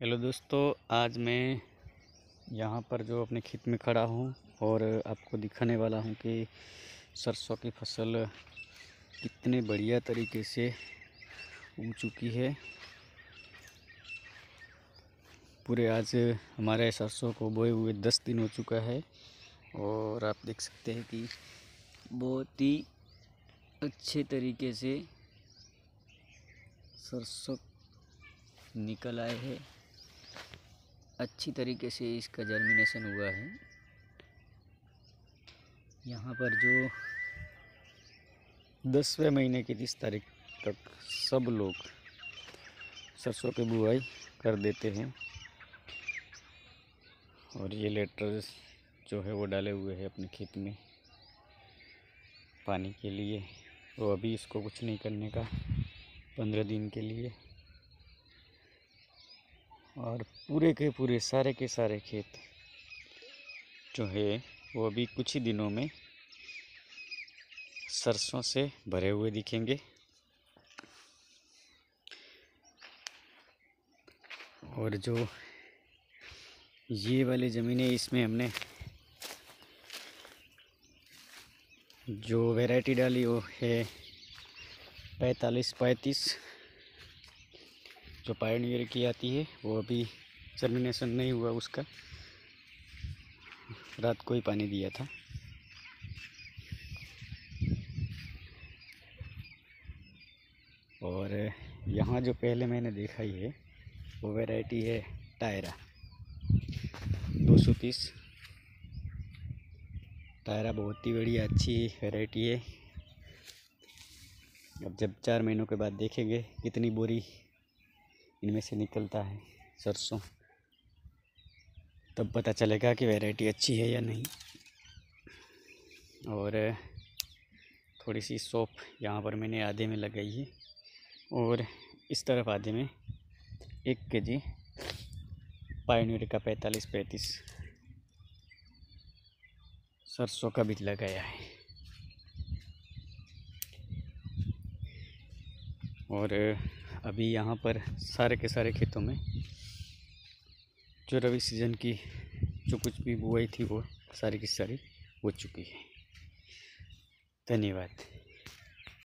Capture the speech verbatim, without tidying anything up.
Hello दोस्तों, आज मैं यहाँ पर जो अपने खेत में खड़ा हूँ और आपको दिखाने वाला हूँ कि सरसों की फसल कितने बढ़िया तरीके से उग चुकी है। पूरे आज हमारे सरसों को बोए हुए दस दिन हो चुका है और आप देख सकते हैं कि बहुत ही अच्छे तरीके से सरसों निकल आए हैं। अच्छी तरीके से इसका जर्मिनेशन हुआ है। यहाँ पर जो दसवें महीने की तीस तारीख तक सब लोग सरसों की बुआई कर देते हैं और ये लेटर जो है वो डाले हुए हैं अपने खेत में पानी के लिए। तो अभी इसको कुछ नहीं करने का पंद्रह दिन के लिए, और पूरे के पूरे सारे के सारे खेत जो है वो अभी कुछ ही दिनों में सरसों से भरे हुए दिखेंगे। और जो ये वाली ज़मीनें, इसमें हमने जो वैरायटी डाली वो है पैंतालीस पैंतीस, जो पायोनियर की आती है। वो अभी जर्मिनेशन नहीं हुआ, उसका रात को ही पानी दिया था। और यहाँ जो पहले मैंने देखा ही है वो वैरायटी है टायरा दो सौ तीस। टायरा बहुत ही बढ़िया अच्छी वैरायटी है। अब जब चार महीनों के बाद देखेंगे कितनी बोरी इनमें से निकलता है सरसों, तब पता चलेगा कि वैरायटी अच्छी है या नहीं। और थोड़ी सी सौंफ यहाँ पर मैंने आधे में लगाई है और इस तरफ आधे में एक के जी पायोनियर का पैंतालीस पैंतीस सरसों का बीज लगाया है। और अभी यहाँ पर सारे के सारे खेतों में जो रबी सीज़न की जो कुछ भी बुआई थी वो सारी की सारी हो चुकी है। धन्यवाद।